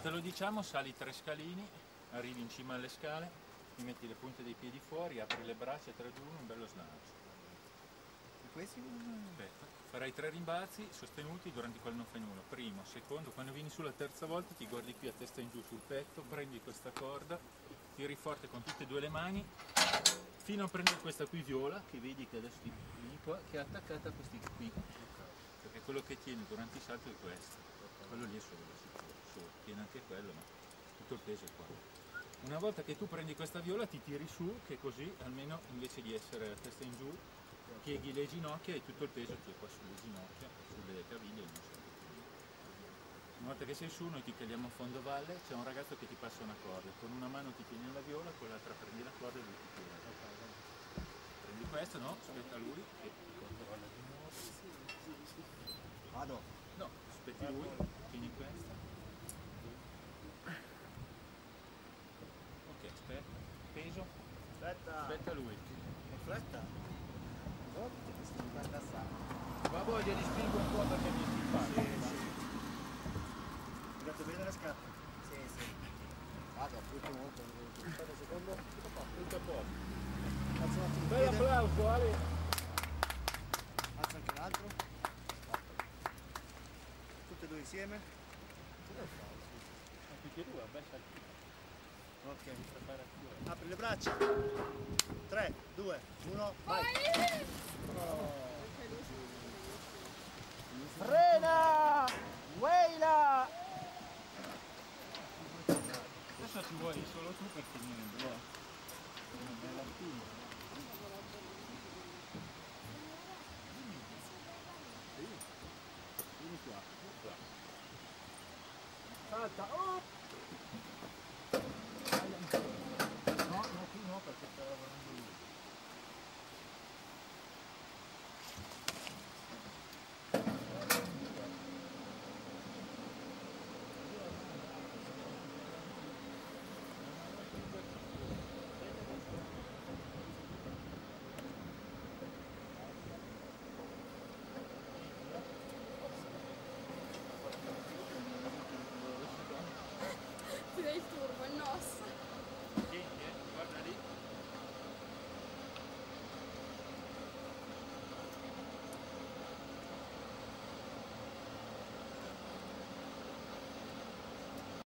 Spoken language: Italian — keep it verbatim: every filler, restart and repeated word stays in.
te lo diciamo, sali tre scalini, arrivi in cima alle scale, ti metti le punte dei piedi fuori, apri le braccia, tre, due, uno, un bello slancio. Questi... Aspetta, farai tre rimbalzi sostenuti durante quel non fai nulla. Primo, secondo, quando vieni sulla terza volta ti guardi qui a testa in giù sul petto, prendi questa corda, tiri forte con tutte e due le mani, fino a prendere questa qui viola, che vedi che adesso ti vieni qua, che è attaccata a questi qui. Perché quello che tiene durante il salto è questo. Quello lì è solo, sicuro, solo. Tiene anche quello, ma tutto il peso è qua. Una volta che tu prendi questa viola ti tiri su, che così almeno invece di essere a testa in giù, pieghi le ginocchia e tutto il peso ti è qua sulle ginocchia, sulle caviglie e non so. Una volta che sei su noi ti cadiamo a fondo valle, c'è un ragazzo che ti passa una corda, con una mano ti tieni la viola, con l'altra prendi la corda e lui ti tira. Prendi questo, no? Aspetta lui che Vado. no, aspetti lui, tieni questa. Ok, aspetta, peso, Aspetta. aspetta lui. Che fretta. Oh, ti stai guardando assai. Ma voglia di spingo un po' perché mi si fa. Sì, sì. Hai dato bene le scarpe? Sì, sì. Vado, tutto molto. Aspetta un secondo. Tutto qua. Tutto a posto. Alzo un attimo il Bel piede. applauso, Ale! Alzo anche l'altro. Tutte e due insieme. Cosa fai? Tutti e due, un bel saltino. Ok. Preparazione. Apri le braccia. tre, due, uno, vai. Oh. Frena! Weila! Adesso ci vuoi solo tu per finire il blocco. Una bella spinta. Vieni qua. Qua. Salta! Oh!